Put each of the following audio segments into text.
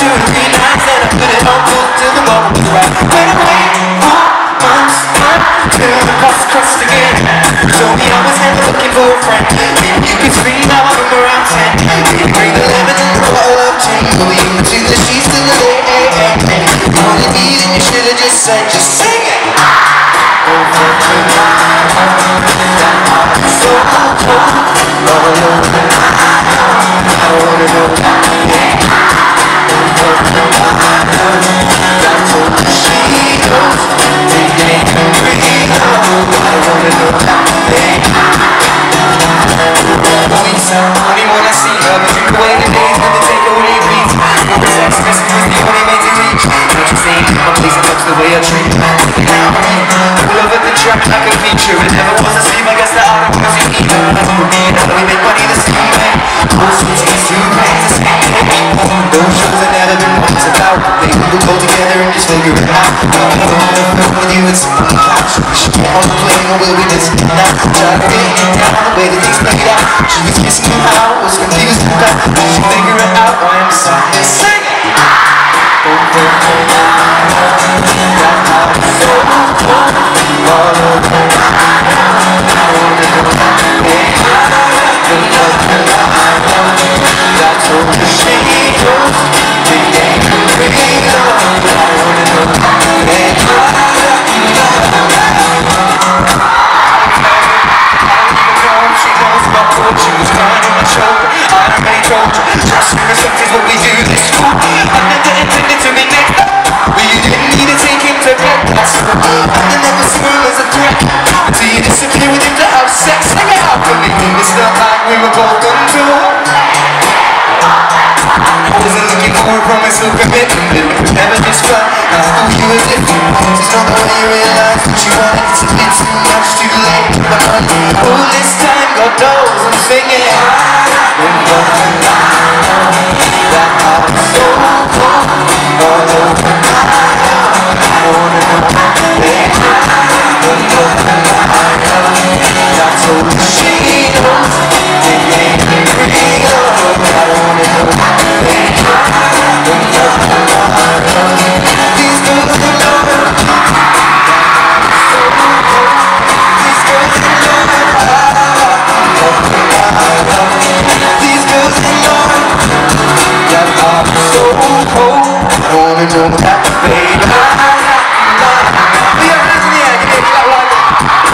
2 or 3 nights, and I put it on full till the moment was right. When I wait for months till the cost crust again, told me I was never looking for a friend. If you could scream out of around 10, you bring the lemon and the bottle of gin, go into the sheets till the late AM. You wanted me, then you should have just said, just sing it. Over to my home, that heart so cold, all over. I wanna know that pain. Over to my home, that's all she knows. Take it and breathe. I wanna know that pain. Weeks out, only when I see her, but drink away the days when they take away beats. When the sex message was the only way to reach. Don't you see, my place and touch the way I treat. Now I'm love at the track like a feature. It never was a sleep, I guess that I don't cause you either. For me and how do we make money the same way? Both sweet taste, 2 grains the same way. Those shows I never been once about. They will go together and just figure it out. I'm gonna with you, it's on the couch. We should get on the plane or will we miss it now? Try to get it down the way that things played out. She was kissing me out, was confused about. Did you figure it out? Why I'm sorry. Sing it! Over to my home, that heart so cold, all over. I wanna know that pain. The love that I know, that's all the she knows. The game can breathe on. I wanna know that pain. She knows about what she was crying on my shoulder. I already told you, trust and respect is what we do this for. I never intended to be next up, but you didn't need to take him to bed. That's all. I never saw him as a threat until you disappear within the house. Sex, sing it out for me. It's not like we were both on tour. I wasn't looking for a promise or commitment, but it was never just fun. I thought you were different. It's not the way you realized what you wanted. It's a bit too much, too late to run. All this time, God knows I'm singing. Over to my home, that heart so cold, all over my heart. I wanna know that pain. Over to my home, that's all she knows. The game can breathe on. I wanna know that pain. Over to my home, these girls are loving. So cold, these girls are loving. Over to my home, these girls are loving. That heart so cold, I wanna know that baby. Put your hands in the air, give me a clap like that.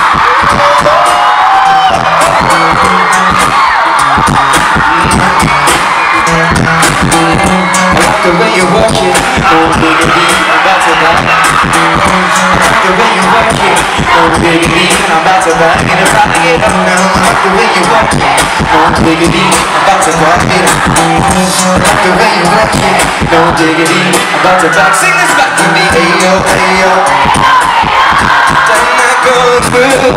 I like the way you work it, oh baby, I'm about to die. I like the way you work it, oh baby, I'm about to die. And if I get up now, I like the way you work it, oh diggity, I'm about to die. I like the way you work it, no diggity, I'm about to die. Sing this back to me, hey yo, hey yo. Done that going through.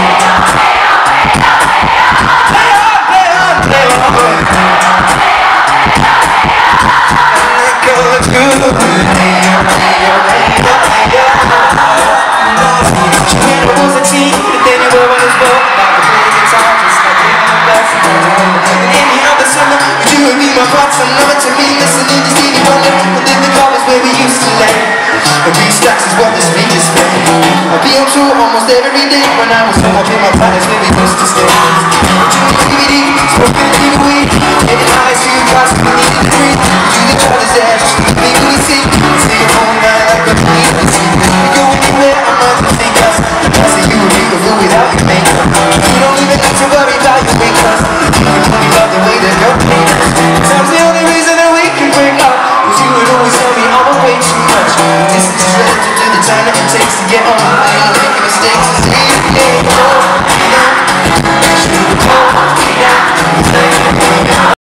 Play on, play on, play on. Going through. Hey yo, hey yo, hey yo, hey yo. She never was a teen, but then you were on his boat. Like a play guitar, just like in the best. And anyhow, the summer, would you would be my part, some love to me, listening to Stevie Wonder. And then the car was where we used to lay. A few stacks is what the speakers play. I'd be on tour almost every day. When I was home, I'd pay my partners where we used to stay. DVD, smoking in the weed, getting high, see you guys, we needed to breathe. To the Charlie's edge, maybe we see. Stay home now like a need to see. We go anywhere, I'm not to think us. I say you were beautiful without your makeup. You don't even have to worry about your makeup. You can only love the way that you're paid. Sometimes the only reason that we can break up was you would always tell me I'm way too much. This is just relative to the time that it takes to get on the plane. Making mistakes and saying, yeah, oh, yeah.